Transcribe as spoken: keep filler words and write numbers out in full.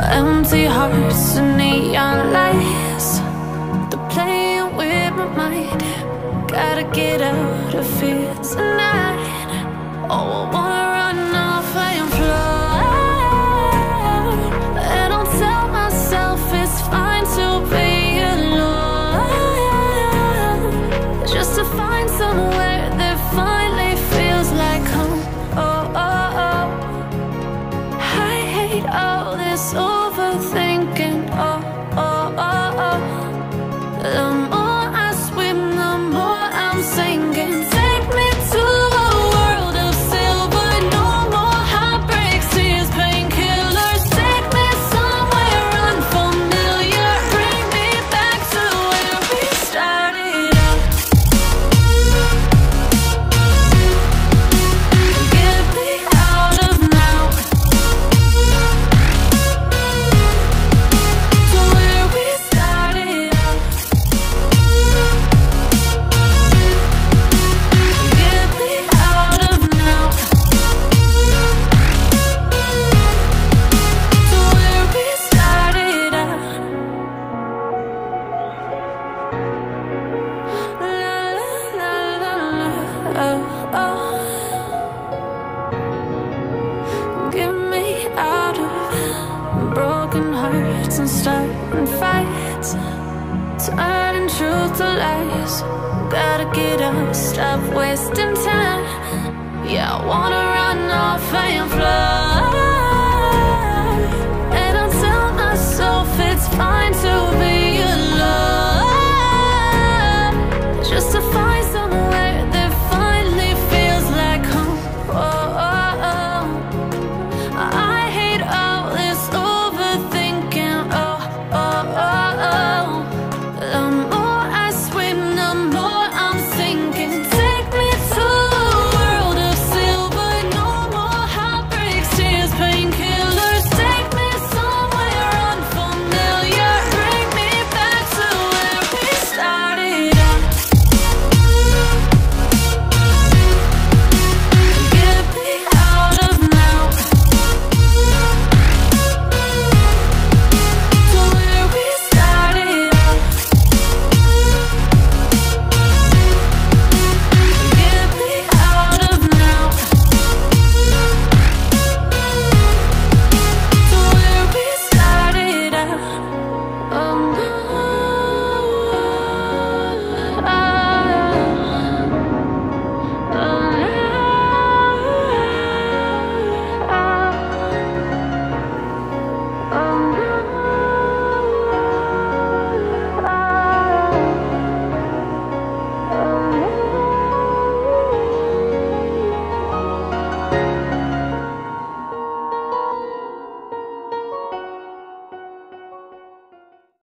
Empty hearts and neon lights, they're playing with my mind. Gotta get out of here tonight. Oh, I wanna run off and fly, and I'll tell myself it's fine to be alone, just to find somewhere that finally feels like home. Oh, oh, oh. I hate all this overthinking. Oh, oh, oh, oh. The more I swim, the more I'm sinking. Take me to a world of silver, no more heartbreaks, tears, painkillers. Take me somewhere unfamiliar, bring me back to where we started out. Get me out of now, to where we started out. Get me out of now, to where we started out. La la la la, oh, oh. Get me out of broken hearts and starting fights, turning truth to lies. Gotta get up, stop wasting time. Yeah, I wanna run off and fly.